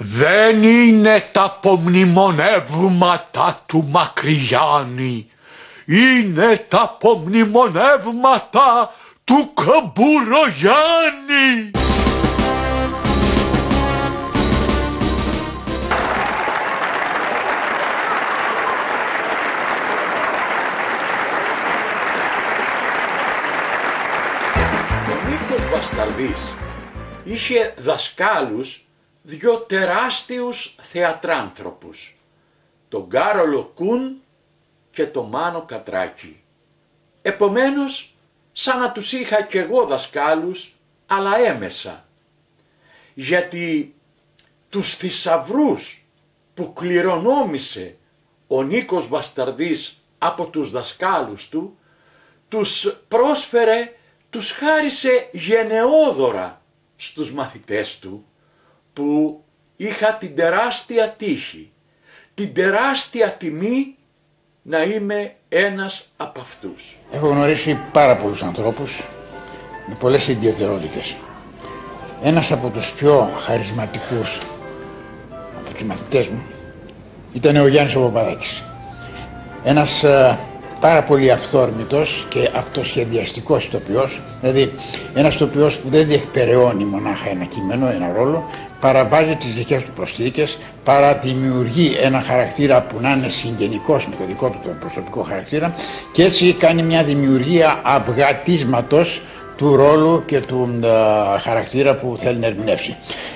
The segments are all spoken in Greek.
Δεν είναι τα απομνημονεύματα του Μακρυγιάννη. Είναι τα απομνημονεύματα του Καμπουρογιάννη. Ο Νίκος Βασταρδής είχε δασκάλους δυο τεράστιους θεατράνθρωπους, τον Κάρολο Κουν και τον Μάνο Κατράκη. Επομένως, σαν να τους είχα κι εγώ δασκάλους, αλλά έμεσα. Γιατί τους θησαυρούς που κληρονόμησε ο Νίκος Βασταρδής από τους δασκάλους του, τους πρόσφερε, τους χάρισε γενναιόδωρα στους μαθητές του, που είχα την τεράστια τύχη, την τεράστια τιμή να είμαι ένας από αυτούς. Έχω γνωρίσει πάρα πολλούς ανθρώπους με πολλές ιδιαιτερότητες. Ένας από τους πιο χαρισματικούς από τους μαθητές μου ήταν ο Γιάννης ο Παπαδάκης. Ένας πάρα πολύ αυθόρμητος και αυτοσχεδιαστικός ηθοποιός, δηλαδή ένας ηθοποιός που δεν διεκπεραιώνει μονάχα ένα κείμενο, ένα ρόλο, παραβάζει τις δικές του προσθήκες, παραδημιουργεί ένα χαρακτήρα που να είναι συγγενικός με το δικό του τον προσωπικό χαρακτήρα και έτσι κάνει μια δημιουργία αυγατίσματος του ρόλου και του χαρακτήρα που θέλει να ερμηνεύσει.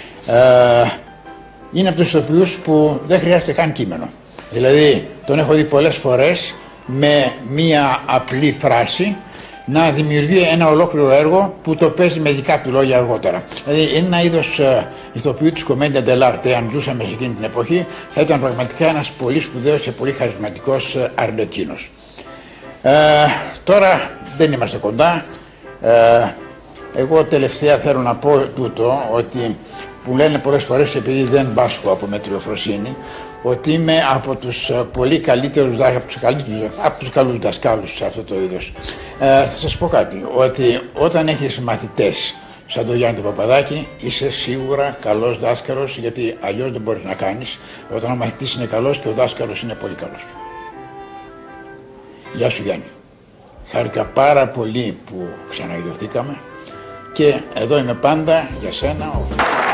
Είναι από τους ηθοποιούς που δεν χρειάζεται καν κείμενο. Δηλαδή τον έχω δει πολλές φορές με μια απλή φράση να δημιουργεί ένα ολόκληρο έργο που το παίζει με δικά του λόγια αργότερα. Δηλαδή είναι ένα είδος ηθοποιού της Commedia dell'arte. Αν ζούσαμε σε εκείνη την εποχή θα ήταν πραγματικά ένας πολύ σπουδαίος και πολύ χαρισματικός αρλεκίνος. Τώρα δεν είμαστε κοντά. Εγώ τελευταία θέλω να πω τούτο, ότι που λένε πολλές φορές, επειδή δεν πάσχω από μετριοφροσύνη, ότι είμαι από τους πολύ καλύτερους, από τους καλούς δασκάλους σε αυτό το είδος. Θα σας πω κάτι, ότι όταν έχεις μαθητές σαν τον Γιάννη τον Παπαδάκη, είσαι σίγουρα καλός δάσκαλος, γιατί αλλιώς δεν μπορείς να κάνεις, όταν ο μαθητής είναι καλός και ο δάσκαλος είναι πολύ καλός. Γεια σου Γιάννη. Χάρηκα πάρα πολύ που ξαναειδωθήκαμε και εδώ είμαι πάντα για σένα.